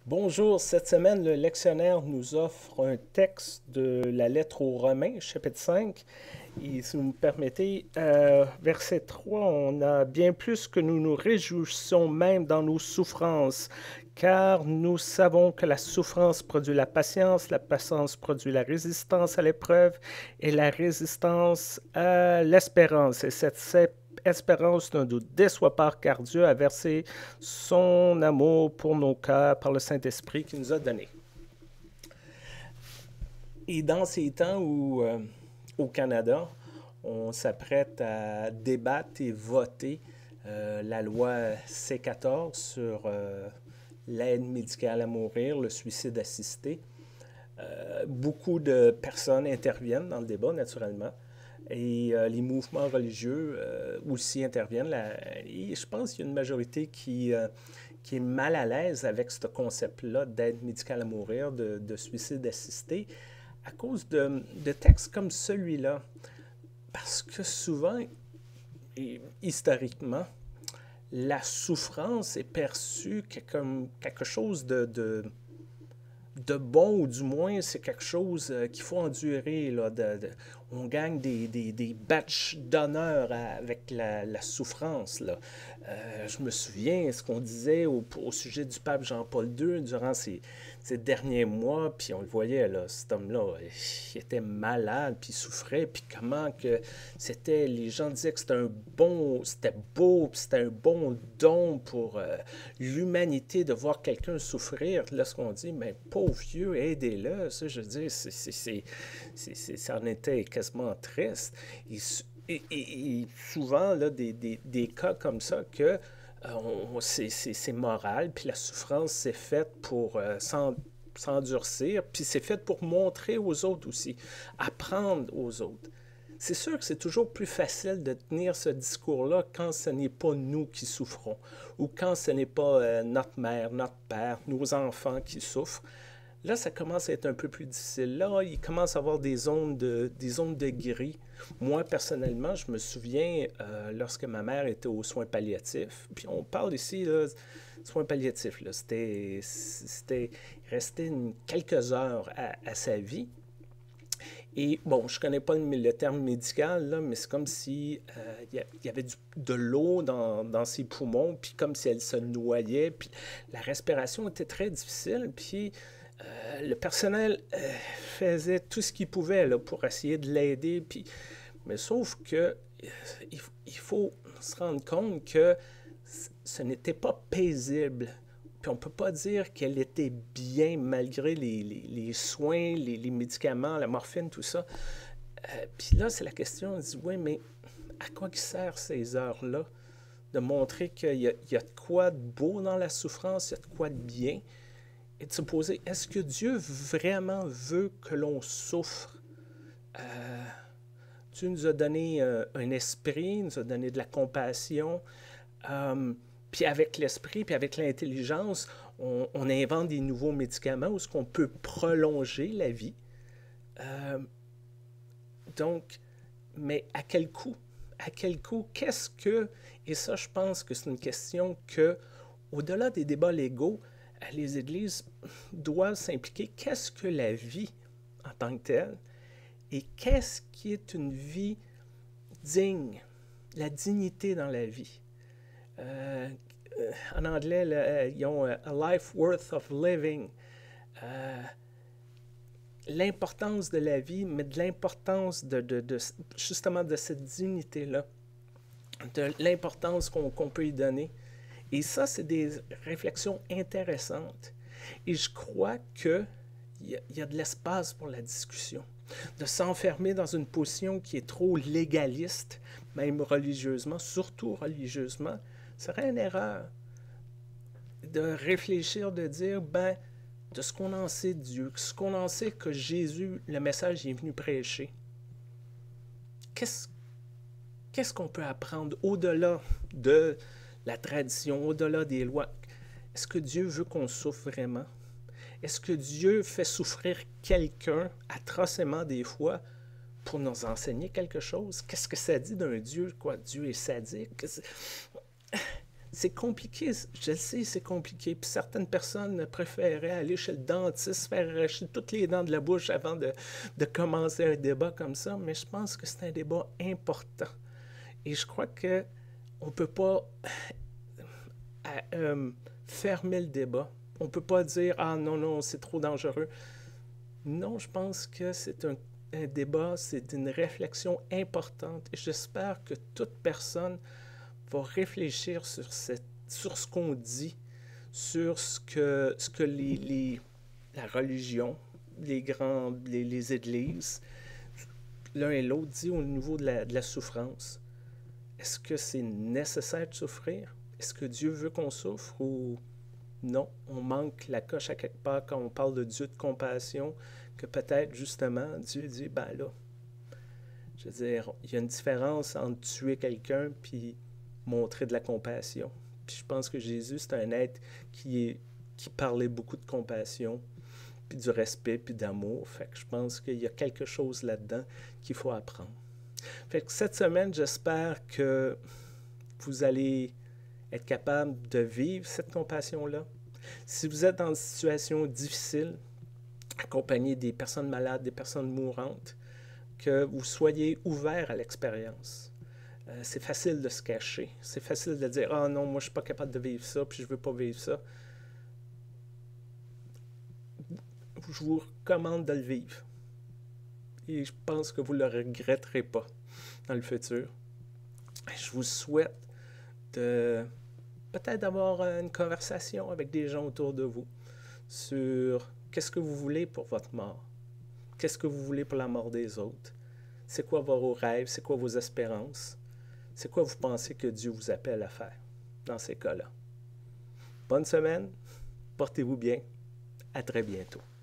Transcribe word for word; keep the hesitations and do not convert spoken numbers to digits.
Bonjour, cette semaine, le lectionnaire nous offre un texte de la lettre aux Romains, chapitre cinq. Et si vous me permettez, euh, verset trois, on a bien plus que nous nous réjouissons même dans nos souffrances, car nous savons que la souffrance produit la patience, la patience produit la résistance à l'épreuve, et la résistance à l'espérance. Et cette espérance ne nous déçoit pas, car Dieu a versé son amour pour nos cœurs par le Saint-Esprit qu'il nous a donné. Et dans ces temps où, euh, au Canada, on s'apprête à débattre et voter euh, la loi C quatorze sur euh, l'aide médicale à mourir, le suicide assisté, euh, beaucoup de personnes interviennent dans le débat, naturellement. Et euh, les mouvements religieux euh, aussi interviennent. Là, et je pense qu'il y a une majorité qui, euh, qui est mal à l'aise avec ce concept-là d'aide médicale à mourir, de, de suicide assisté, à cause de, de textes comme celui-là. Parce que souvent, et historiquement, la souffrance est perçue comme quelque chose de, de, de bon, ou du moins c'est quelque chose euh, qu'il faut endurer. Là, de, de, on gagne des, des, des badges d'honneur avec la, la souffrance. Là. Euh, je me souviens ce qu'on disait au, au sujet du pape Jean-Paul deux durant ces, ces derniers mois, puis on le voyait, là, cet homme-là, il était malade, puis il souffrait, puis comment que c'était, les gens disaient que c'était un bon, c'était beau, puis c'était un bon don pour euh, l'humanité de voir quelqu'un souffrir. Là, ce qu'on dit, mais pauvre vieux, aidez-le, ça, je veux dire, c'est, c'est, c'est, c'est, c'est, ça en était quasiment triste. Et, et, et, et souvent, là, des, des, des cas comme ça que euh, c'est, c'est, c'est moral, puis la souffrance, c'est faite pour euh, s'en, s'endurcir, puis c'est fait pour montrer aux autres aussi, apprendre aux autres. C'est sûr que c'est toujours plus facile de tenir ce discours-là quand ce n'est pas nous qui souffrons, ou quand ce n'est pas euh, notre mère, notre père, nos enfants qui souffrent. Là, ça commence à être un peu plus difficile. Là, il commence à y avoir des zones de, des zones de gris. Moi, personnellement, je me souviens euh, lorsque ma mère était aux soins palliatifs, puis on parle ici, là, soins palliatifs, là, c'était, c'était, il restait une, quelques heures à, à sa vie. Et bon, je ne connais pas le, le terme médical, là, mais c'est comme si euh, il y avait du, de l'eau dans, dans ses poumons, puis comme si elle se noyait, puis la respiration était très difficile, puis Euh, le personnel euh, faisait tout ce qu'il pouvait là, pour essayer de l'aider. Puis, mais sauf que euh, il, il faut se rendre compte que ce n'était pas paisible. Puis on ne peut pas dire qu'elle était bien malgré les, les, les soins, les, les médicaments, la morphine, tout ça. Euh, puis là, c'est la question, on dit, oui, mais à quoi qui servent ces heures-là? De montrer qu'il y a, il y a de quoi de beau dans la souffrance, il y a de quoi de bien. Et de se poser, est-ce que Dieu vraiment veut que l'on souffre? Euh, Dieu nous a donné euh, un esprit, il nous a donné de la compassion, euh, puis avec l'esprit, puis avec l'intelligence, on, on invente des nouveaux médicaments où est-ce qu'on peut prolonger la vie. Euh, donc, mais à quel coût? À quel coût? Qu'est-ce que... Et ça, je pense que c'est une question que, au-delà des débats légaux, les églises doivent s'impliquer. Qu'est-ce que la vie en tant que telle? Et qu'est-ce qui est une vie digne? La dignité dans la vie. Euh, en anglais, là, ils ont uh, a life worth of living. Euh, l'importance de la vie, mais de l'importance de, de, de justement de cette dignité-là, de l'importance qu'on, qu'on peut y donner. Et ça, c'est des réflexions intéressantes. Et je crois qu'il y, y a de l'espace pour la discussion. De s'enfermer dans une position qui est trop légaliste, même religieusement, surtout religieusement, serait une erreur. De réfléchir, de dire, ben, de ce qu'on en sait de Dieu, ce qu'on en sait que Jésus, le message, il est venu prêcher. Qu'est-ce, qu'est-ce qu'on peut apprendre au-delà de la tradition, au-delà des lois? Est-ce que Dieu veut qu'on souffre vraiment? Est-ce que Dieu fait souffrir quelqu'un atrocement des fois pour nous enseigner quelque chose? Qu'est-ce que ça dit d'un Dieu? Quoi, Dieu est sadique? c'est compliqué, je le sais, c'est compliqué. Puis certaines personnes préféraient aller chez le dentiste, faire arracher toutes les dents de la bouche avant de, de commencer un débat comme ça, mais je pense que c'est un débat important. Et je crois que on ne peut pas euh, fermer le débat. On ne peut pas dire « Ah non, non, c'est trop dangereux ». Non, je pense que c'est un, un débat, c'est une réflexion importante. Et j'espère que toute personne va réfléchir sur, cette, sur ce qu'on dit, sur ce que, ce que les, les, la religion, les, grands, les, les églises, l'un et l'autre dit au niveau de la, de la souffrance. Est-ce que c'est nécessaire de souffrir? Est-ce que Dieu veut qu'on souffre ou non? On manque la coche à quelque part quand on parle de Dieu de compassion, que peut-être justement Dieu dit, ben là, je veux dire, il y a une différence entre tuer quelqu'un puis montrer de la compassion. Puis je pense que Jésus, c'est un être qui, est, qui parlait beaucoup de compassion, puis du respect, puis d'amour. Fait que je pense qu'il y a quelque chose là-dedans qu'il faut apprendre. Fait que cette semaine, j'espère que vous allez être capable de vivre cette compassion-là. Si vous êtes dans une situation difficile, accompagné des personnes malades, des personnes mourantes, que vous soyez ouvert à l'expérience. Euh, c'est facile de se cacher. C'est facile de dire « Ah non, moi je ne suis pas capable de vivre ça, puis je ne veux pas vivre ça. » Je vous recommande de le vivre. Et je pense que vous ne le regretterez pas dans le futur. Je vous souhaite de peut-être d'avoir une conversation avec des gens autour de vous sur qu'est-ce que vous voulez pour votre mort. Qu'est-ce que vous voulez pour la mort des autres? C'est quoi vos rêves? C'est quoi vos espérances? C'est quoi vous pensez que Dieu vous appelle à faire dans ces cas-là? Bonne semaine, portez-vous bien, à très bientôt.